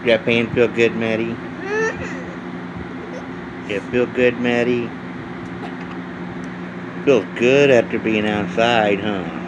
That pain feel good, Maddie? It feel good, Maddie? Feels good after being outside, huh?